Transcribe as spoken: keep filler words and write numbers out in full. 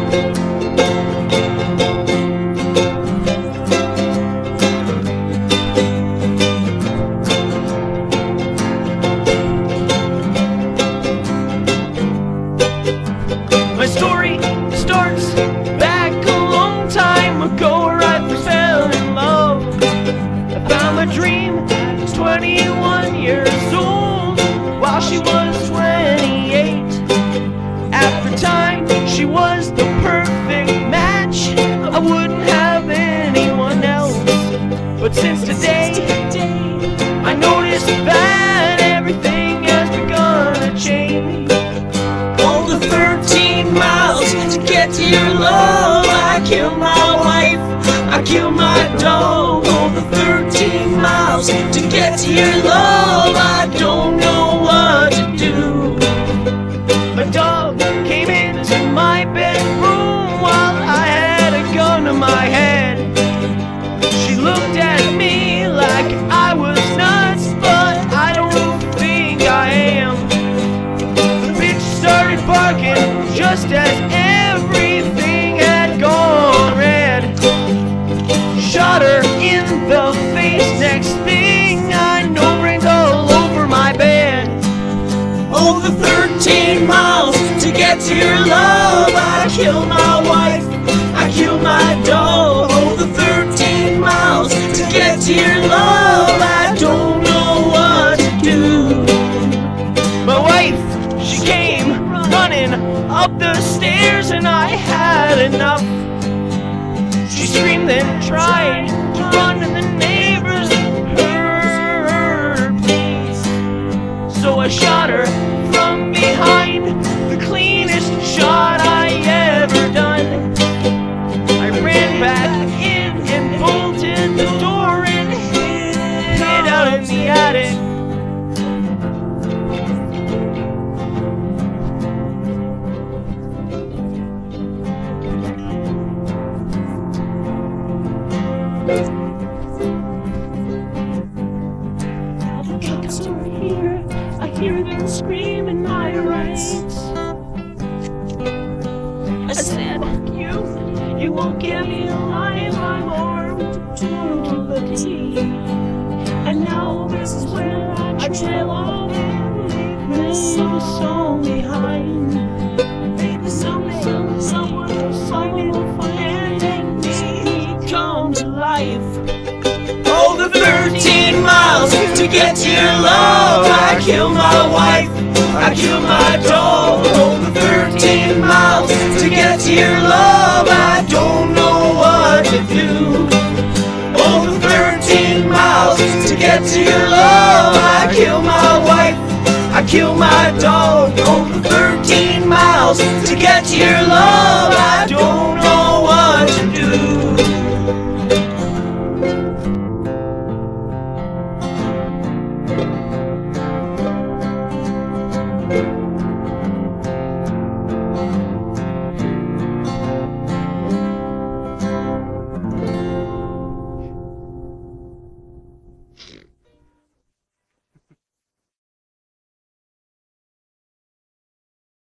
My story starts back a long time ago, where I first fell in love. I found my dream, I was twenty-one years old, while she was twenty-eight. At the time, she was the perfect match. I wouldn't have anyone else. But since today, I noticed that everything has begun to change. All the thirteen miles to get to your love, I killed my wife, I killed my dog. All the thirteen miles to get to your love, I don't know what to do. My dog came into my bedroom while I had a gun to my head. She looked at me like I was nuts, but I don't think I am. The bitch started barking just as everything had gone red. Shot her in the face, next thing I know, brains all over my bed. Oh, the thirteen miles to get to your love, I killed my wife, I killed my dog. Oh, the thirteen miles to get to your love, I don't know what to do. My wife, she came running up the stairs and I had enough. She screamed and tried to run, and the neighbors heard her pleas. So I shot her from behind, the cleanest shot I ever done. I ran back in and bolted the door and hid out in the attic. All the cops are here, I hear them screaming my rights. I said, fuck you, you won't get me alive, I'm armed to the teeth. And now this is where I trail off, leave a song behind. Maybe someday someone will someone will find and me come to life. Oh, the thirteen miles to get to your love, I killed my wife, I killed my dog. Oh, the thirteen miles to get to your love, I don't know what to do. Oh, the thirteen miles to get to your love, I killed my wife, I killed my dog. Oh, the thirteen miles to get to your love, I don't